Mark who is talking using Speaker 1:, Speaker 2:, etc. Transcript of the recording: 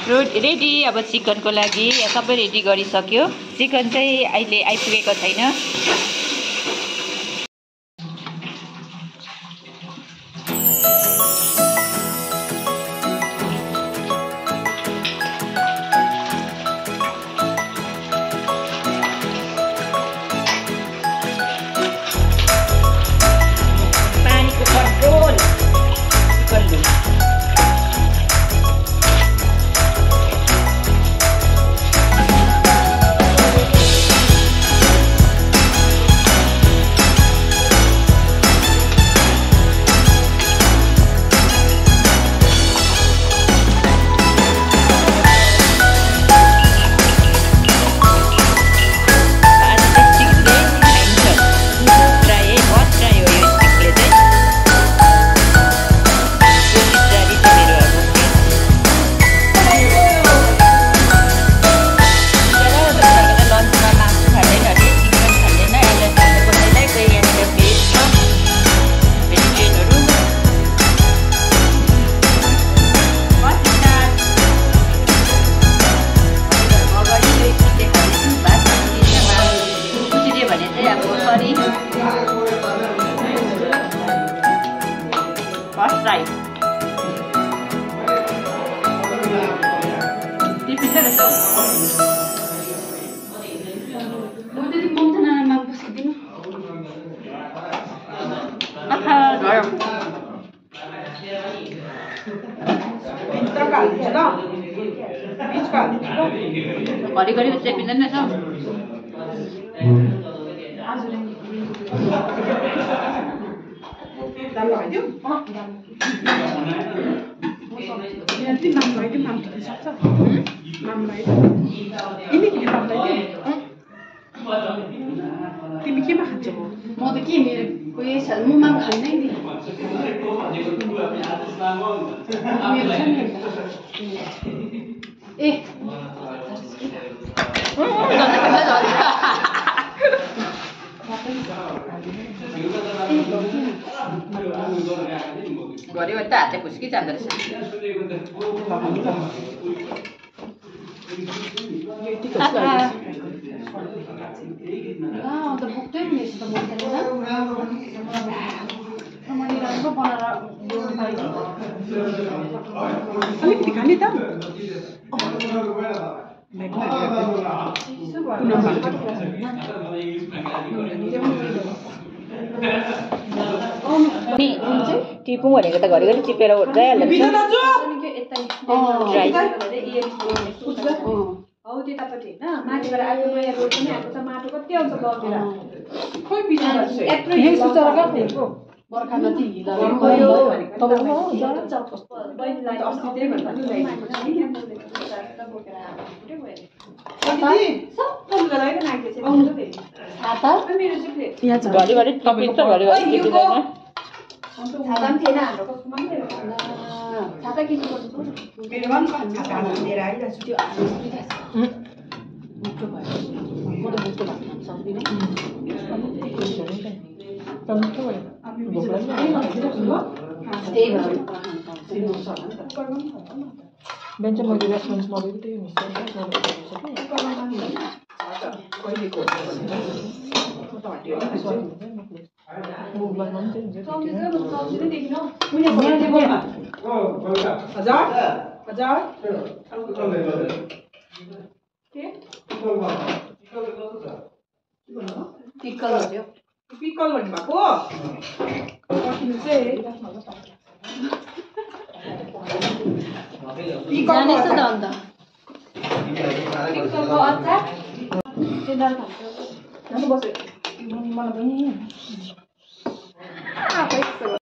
Speaker 1: Ready. अब चिकनको लागि सबै रेडी गरिसक्यो। चिकन चाहिँ अहिले आइपुगेको छैन। घरि चाहिँ पिँदैन रहेछ।
Speaker 2: तिमी केमा खान्छौ? म त के मेरो उयो छ म माम खान्नै नि। ए
Speaker 1: गऱ्यो भने त हातले खुस्की जाँदो रहेछ।
Speaker 2: अलिकति खाने त
Speaker 1: टिपौँ भनेको त घरिघरि टिपेर जाइहाल्दो रहेछ।
Speaker 2: हौ त्यतापट्टि होइन माथिबाट आएको नयाँ रोड पनि आएको छ। माटो कति आउँछ बगेर खोइ पिछा बर्खामा चाहिँ हिँड्दा बहिनीलाई अस्ति त्यही भनेर
Speaker 1: घरिघरि टपिन्छ, घरिघरि टिपिँदैन।
Speaker 2: छाता पनि थिएन हाम्रो कस्तोमा पनि थिएन। छाता किन्नुपर्छ। मेरो पनि छाता लिएर आइरहेको छु। त्यो मिठो भयो। म त मिठो भात खान सक्दिनँ।
Speaker 3: बेन्च मैले रेस्टुरेन्टमा गएको त्यही
Speaker 2: पिकल भन्नुभएको अचार